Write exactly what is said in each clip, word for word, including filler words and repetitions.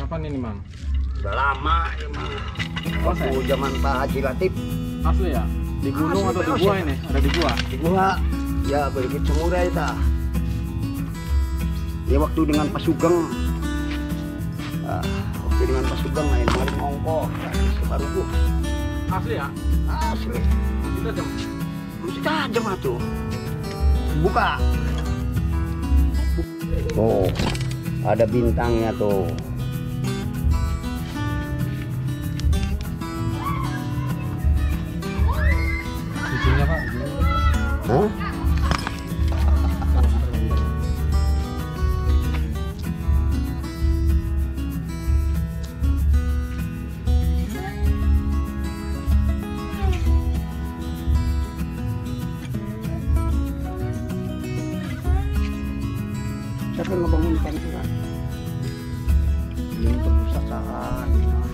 kapan ini, Mang? Udah lama ya, Mang. Waktu zaman Pak Haji Latif. Asli ya? Di gunung Asli, atau di asli. gua ini? Ada di gua? Di gua, ya berikut semurah itu. Ya waktu dengan Pak Sugeng. Nah, waktu dengan Pak Sugeng main main ongko. Baru gua. Asli ya? Asli. Kita jam. Mesti tajam tuh. Buka. Oh, ada bintangnya tuh. Ujungnya Pak, ujungnya. Hah? Siapa yang ngebangun ikan itu kan? Ini perpustakaan.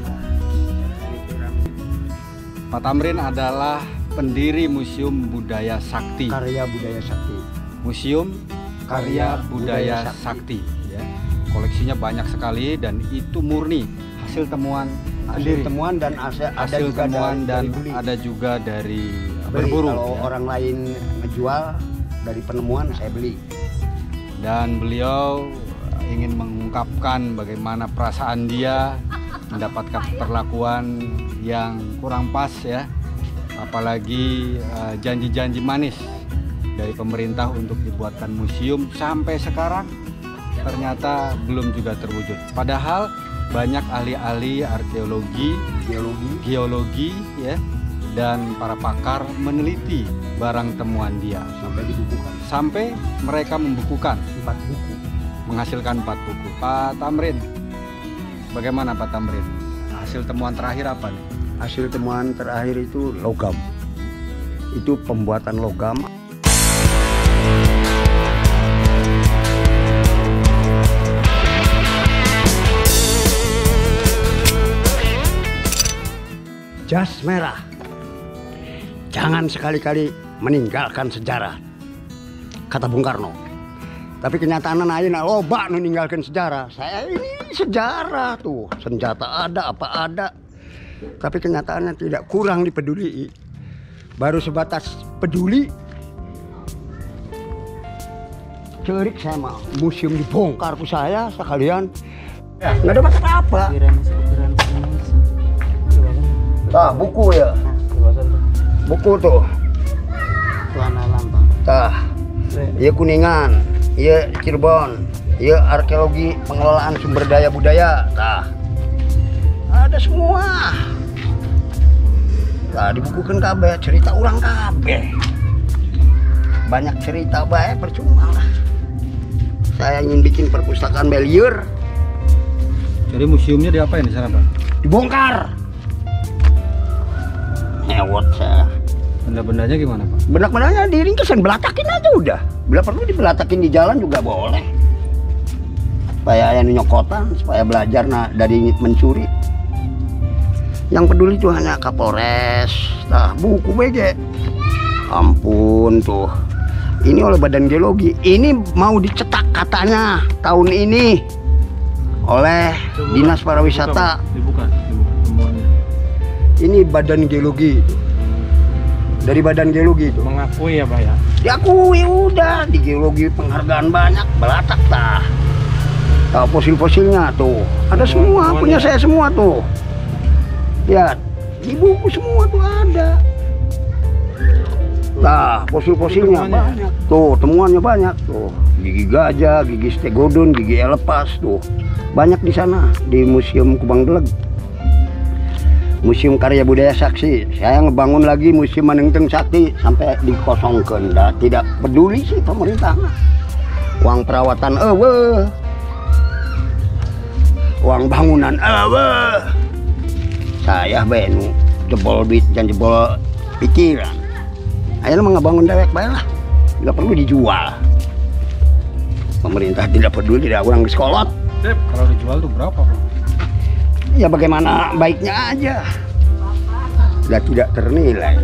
Pak Tamrin adalah pendiri Museum Budaya Sakti. Karya Budaya Sakti. Museum Karya Budaya, Budaya Sakti. Ya. Koleksinya banyak sekali dan itu murni hasil temuan Hasil sendiri. temuan dan hasil, ada hasil juga temuan dari, dan dari beli. ada juga dari Beli. berburu. Kalau ya. orang lain ngejual dari penemuan saya beli. Dan beliau ingin mengungkapkan bagaimana perasaan dia mendapatkan perlakuan yang kurang pas ya, apalagi uh, janji-janji manis dari pemerintah untuk dibuatkan museum sampai sekarang ternyata belum juga terwujud. Padahal banyak ahli-ahli arkeologi, Geologi. geologi ya, dan para pakar meneliti barang temuan dia Sampai dibukukan sampai mereka membukukan, empat buku. menghasilkan empat buku. Pak Tamrin, bagaimana Pak Tamrin? Hasil temuan terakhir apa nih? Hasil temuan terakhir itu logam. Itu pembuatan logam. Jas merah. Jangan sekali-kali meninggalkan sejarah, kata Bung Karno. Tapi kenyataan ayeuna loba nu ninggalkan sejarah. Saya ini sejarah tuh, senjata ada, apa ada. Tapi kenyataannya tidak, kurang dipeduli. Baru sebatas peduli. Cerik saya mau museum dibongkar ku saya sekalian. Nggak dapat apa-apa. Tah buku ya. Buku tuh. Tah. Iya Kuningan. Iya Cirebon. Iya arkeologi pengelolaan sumber daya budaya. Tah. Ada semua. Tah dibukukan kabeh, cerita ulang kabeh. Banyak cerita baik percuma lah. Saya ingin bikin perpustakaan Beliur. Jadi museumnya diapain di sana Pak? Dibongkar. Hewot saya. Benda-bendanya gimana Pak? Benak-benaknya diringkesan, belatakin aja udah. Bila perlu dibelatakin di jalan juga boleh. Supaya yang nyokotan, supaya belajar nah, dari mencuri. Yang peduli itu hanya Kapolres. Nah, buku B G. Ampun tuh. Ini oleh Badan Geologi. Ini mau dicetak katanya tahun ini oleh Coba, Dinas Pariwisata. Dibuka, dibuka temuannya. Ini Badan Geologi itu. Dari Badan Geologi itu. Mengakui ya Pak ya? Diakui udah, di geologi penghargaan banyak, belatak tah. Tahu fosil-fosilnya tuh. Ada semua, Temuan- punya temuannya. saya semua tuh. Lihat, di buku semua tuh ada. Nah, fosil-fosilnya Temuannya. banyak. Tuh, temuannya banyak tuh. Gigi gajah, gigi stegodon, gigi elepas tuh. Banyak di sana di Museum Kubang Deleg. Museum Karya Budaya Sakti. Saya ngebangun lagi Museum Manengteng Sakti sampai dikosongkan. Dah tidak peduli sih pemerintah. Uang perawatan ewe. Uang bangunan ewe. Saya benu jebol duit dan jebol pikiran. Ayo mah ngebangun dewek bae lah. Enggak perlu dijual. Pemerintah tidak peduli, tidak kurang disekolot. Sip. Kalau dijual tuh berapa Pak? Ya bagaimana baiknya aja. Sudah tidak ternilai.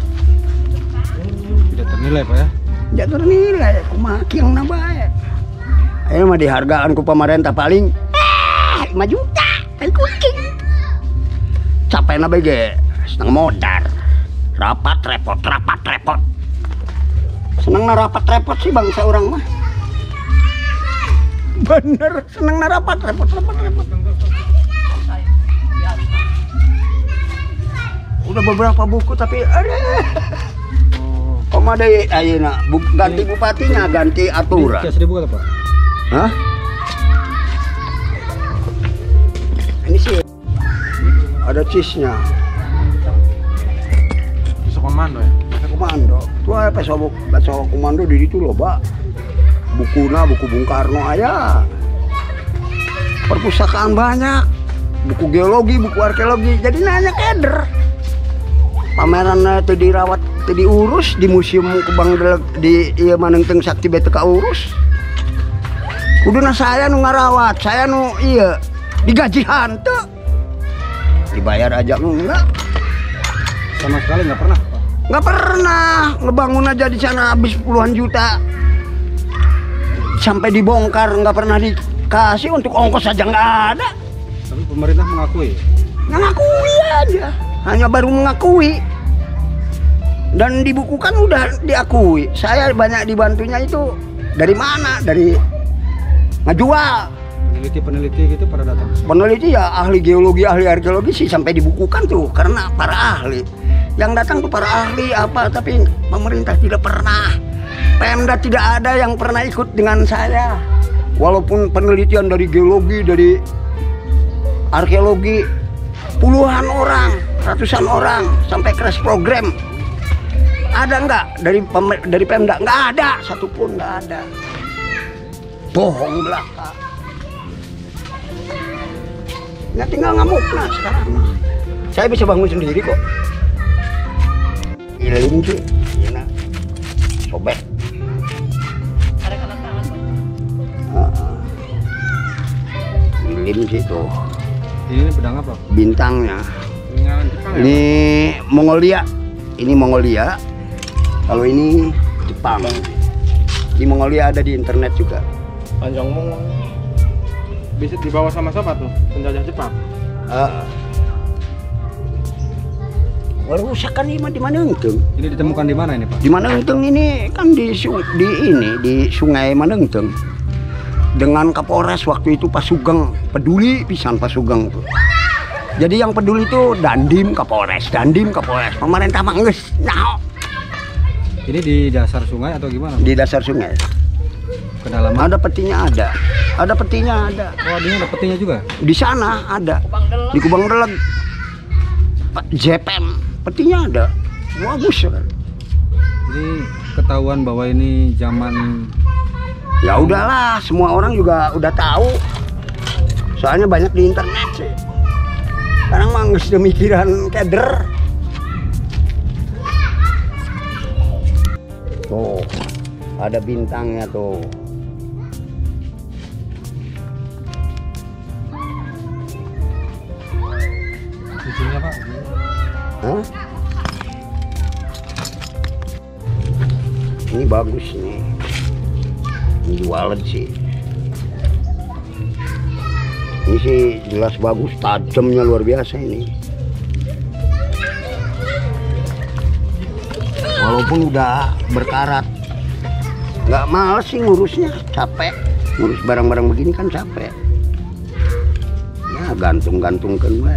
Tidak ternilai Pak ya? Tidak ternilai. Kumaki yang nabae. Ayo mah dihargaan ku pemerintah paling eh lima juta. tai kucing. Capek na bege, seneng modar. Rapat repot, rapat repot. Seneng na rapat repot sih bangsa orang mah. Bener, seneng na rapat repot, rapat repot. Udah beberapa buku tapi ada. Om ada ayeuna ganti bupatinya, ganti aturan. Ini seribu kata Pak? Hah? Ini sih ada cisnya. Bisa komando ya? Bisa komando. Tuh apa sobok, baca komando di situ loh, Pak. Bukuna, buku Bung Karno aya. Perpustakaan banyak. Buku geologi, buku arkeologi. Jadi nanya keder. Pameran itu dirawat, itu diurus di museum Kebang di iya Manengteng Sakti bete ka urus. Kuduna saya nu ngarawat, saya nu iya digaji hanteu. Dibayar aja enggak. Sama sekali nggak pernah Pak? Nggak pernah ngebangun aja di sana habis puluhan juta. Sampai dibongkar nggak pernah dikasih, untuk ongkos aja nggak ada. Tapi pemerintah mengakui. Mengakui aja. Hanya baru mengakui dan dibukukan udah diakui. Saya banyak dibantunya itu dari mana? Dari ngejual. Peneliti-peneliti gitu pada datang. Peneliti ya ahli geologi, ahli arkeologi sih sampai dibukukan tuh karena para ahli. Yang datang tuh para ahli apa, tapi pemerintah tidak pernah. Pemda tidak ada yang pernah ikut dengan saya. Walaupun penelitian dari geologi, dari arkeologi, puluhan orang, ratusan orang sampai crash program. Ada nggak dari dari Pemda? Nggak ada, satupun nggak ada. Bohong belaka. Ya tinggal ngamuk nah sekarang. Saya bisa bangun sendiri kok. Ilim sih, ya sobek. Ada kanan tangan Pak. Uh, ilim sih tuh. Ini pedang apa? Bintangnya. Peninggalan Jepang ya? Ini Mongolia. Ini Mongolia. Kalau ini Jepang. Di Mongolia ada di internet juga. Panjang Mongol. Bisa dibawa sama siapa tuh? Penjajah Jepang. Uh, Walau usahakan ini di Manengteng. Ini ditemukan di mana ini Pak? Di Manengteng ini kan di su- di ini di Sungai Manengteng. Dengan Kapolres waktu itu Pak Sugeng, peduli pisan Pak Sugeng tuh. Jadi yang peduli itu Dandim Kapolres, Dandim Kapolres. Pemerintah mah geus nyaho. Ini di dasar sungai atau gimana Pak? Di dasar sungai. Kedalaman? Ada petinya ada. Ada petinya ada. Oh, ini ada petinya juga? Di sana ada. Di Kubang Deleg. Pak J P M, petinya ada. Bagus kan. Ini ketahuan bahwa ini zaman. Ya udahlah, semua orang juga udah tahu. Soalnya banyak di internet sih. Sekarang mah nggak sudah mikiran keder. Tuh, ada bintangnya tuh. Ujungnya Pak. Hah? Ini bagus nih. Ini jualan sih. Ini sih jelas bagus, tajamnya luar biasa ini. Walaupun udah berkarat, nggak males sih ngurusnya, capek. Ngurus barang-barang begini kan capek. Ya gantung-gantungkan we.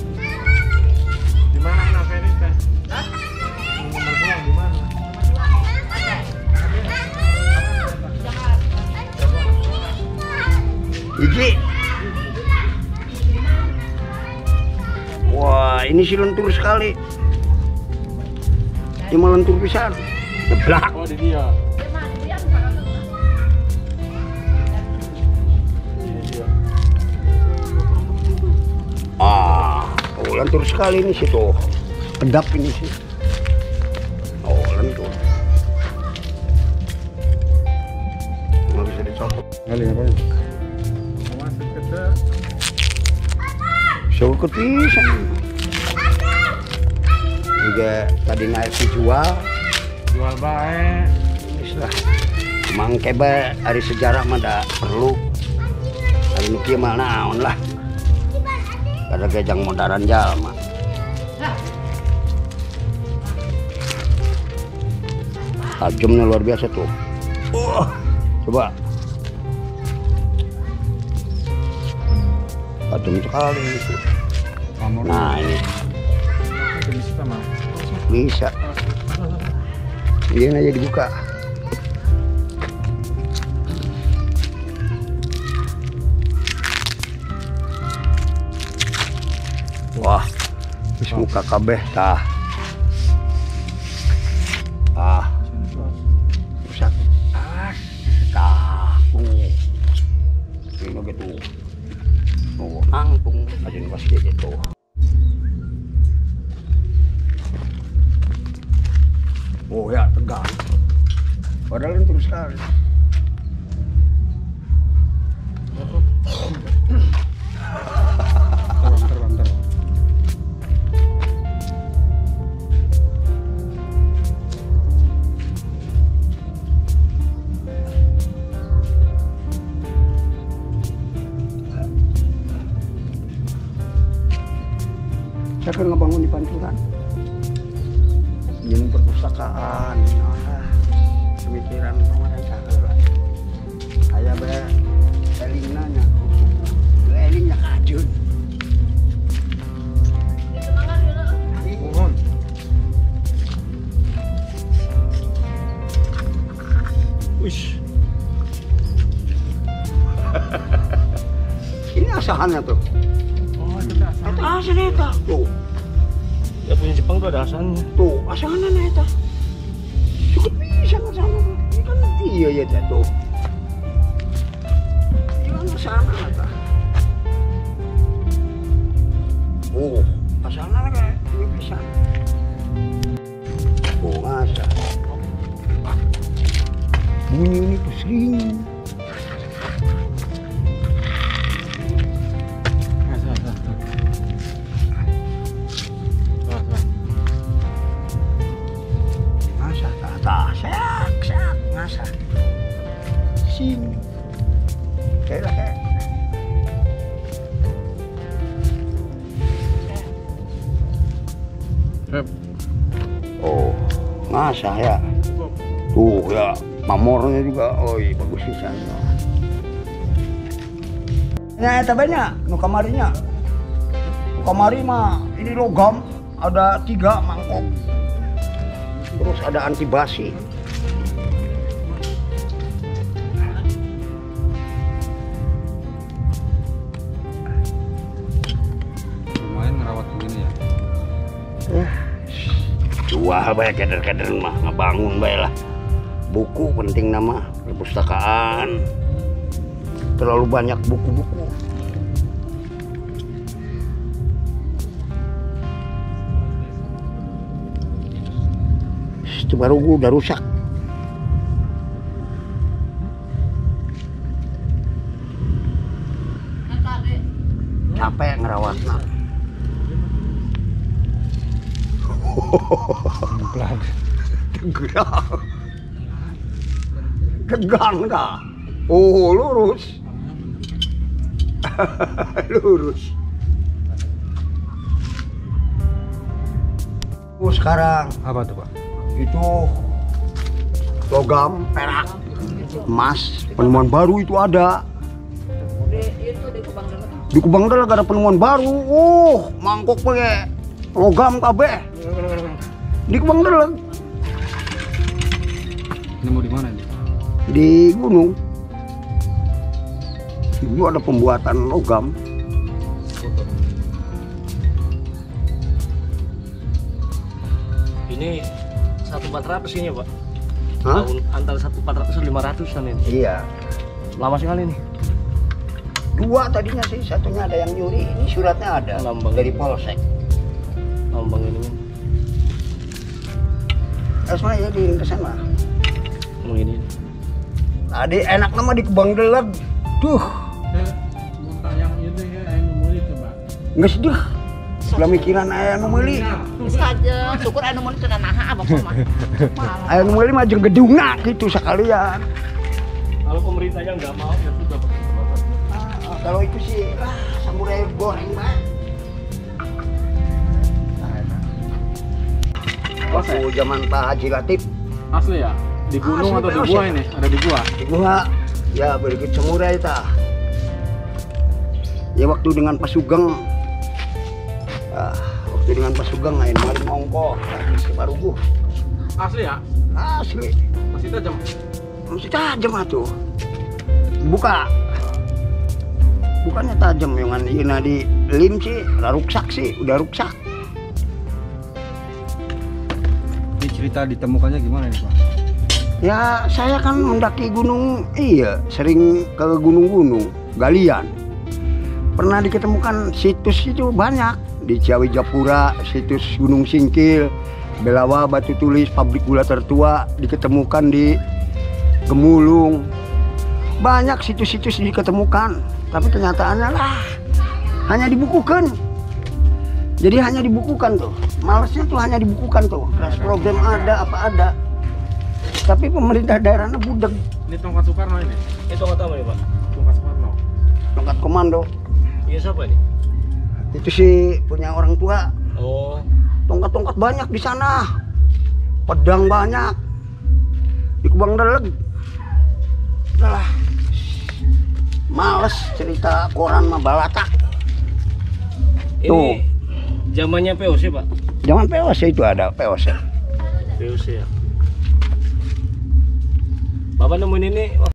Di mana nak ini teh? Hah? Nomor pulang di mana? Iki. Wah, ini sih lentur sekali. Ini mah lentur pisan. Jeblak. Oh di dia. Ah, oh, lentur sekali ini sih tuh. Kedap ini sih. Oh, lentur. Nggak bisa dicopot. Kali apa? Masih kecil. Saya kepisan. Juga tadi naik dijual. Jual baik. Islah. Mangke bae hari sejarah mah da perlu. Hari ini kieu mah naon lah. Ada gejang modaran jalma. Tajamnya luar biasa tuh. Uh, coba. Tajam sekali itu. Nah ini Bisa mah. bisa. Ini aja dibuka. Wah, wis muka kabeh tah. Ah. Rusak. Ah, tah. Tuh. Ini gitu. Oh, nangtung aja nih pasti gitu. Oh ya, tegang. Padahal itu sekali. Bentar, bentar. Saya kan ngebangun di Pancuran. Yang perpustakaan, nah, pemikiran pemerintah lah. Saya be elingnanya, elingnya kacun. Mohon. Wish. Ini asahannya tuh. Oh, itu dah. Itu asalnya itu. Tuh, Ya punya Jepang tuh ada asalnya. tuh asahannya itu. Cukup bisa nggak sama? Ini kan iya ya tuh. Ini kan asahannya tuh. Oh, asahannya kayak ini bisa. Oh, masa. Bunyi ini pusing. Masa, masa. Masa. Masa ke atas, sak, sak, masa. Sini. Kayak lah kayak. Rep. Oh, masa ya. Tuh ya, mamornya juga, oi bagus bisa. Nah, eta banyak, nu kamarinya. Nu kamari mah ini logam, ada tiga mangkok. Terus ada anti basi. Lumayan ngerawat begini ya. Jual bae keder-keder mah, ngebangun bae lah. Buku penting nama, perpustakaan. Terlalu banyak buku-buku. Itu baru gua udah rusak. Capek ngerawatnya. Pelan. Tegang. Tegang dah. Oh, lurus. Lurus. Oh, sekarang Apa tuh, Pak? itu logam, perak, emas, penemuan baru itu ada. Itu di Kubang Dalam. Di Kubang Dalam ada penemuan baru. Oh, mangkok pakai logam kabeh. Di Kubang Dalam. Nemu di mana ini? Di gunung. Itu ada pembuatan logam. Ini satu empat ratus ini Pak. Hah? Tahun antara satu empat ratus lima ratusan ini. Iya. Lama sekali nih. Dua tadinya sih, satunya ada yang nyuri. Ini suratnya ada Lambang. dari polsek. Lambang ini kan. Eh, semuanya ya diiring ke sana. Emang ini. Tadi enak nama di Kubang Dalam. Duh, Yang itu ya, yang mulai coba. nggak sedih. Belum mikiran ayah nu meuli. Saja, syukur anu mun teu naha abang mah. Ayah nu meuli mah jeung gedungna gitu sekalian. Kalau pemerintahnya nggak mau ya sudah Pak. Ah, kalau itu sih ah, samurai goreng mah. waktu zaman Pak Haji Latif. Asli ya? Di gunung Asli atau di P O C. gua ini? Ada di gua. Di gua ya berikut semua itu. Ya waktu dengan Pak Sugeng. Ah, waktu dengan Pak Sugeng main maling ongko ke Parugu. Asli ya? Asli. Masih tajam. Masih tajam atuh. Buka. Bukannya tajam yang ina di lim sih, udah ruksak sih, udah ruksak. Ini cerita ditemukannya gimana nih Pak? Ya saya kan mendaki gunung, iya sering ke gunung-gunung, galian. Pernah diketemukan situs itu banyak di Ciawi Japura, situs Gunung Singkil, Belawa, Batu Tulis, pabrik gula tertua diketemukan di Gemulung. Banyak situs-situs diketemukan, tapi kenyataannya lah hanya dibukukan. Jadi hanya dibukukan tuh, malesnya tuh hanya dibukukan tuh. Crash program ada apa ada, tapi pemerintah daerahnya budeg. Ini tongkat Soekarno ini? Itu kata apa nih Pak? Tongkat Soekarno. Tongkat komando Iya siapa ini? itu sih punya orang tua. Oh, Tongkat-tongkat banyak di sana, pedang banyak di Kubang Deleg. Udahlah, males cerita koran mah balatak. ini Tuh. zamannya P O C Pak? Zaman P O C itu ada P O C. P O C ya. Bapak nemuin ini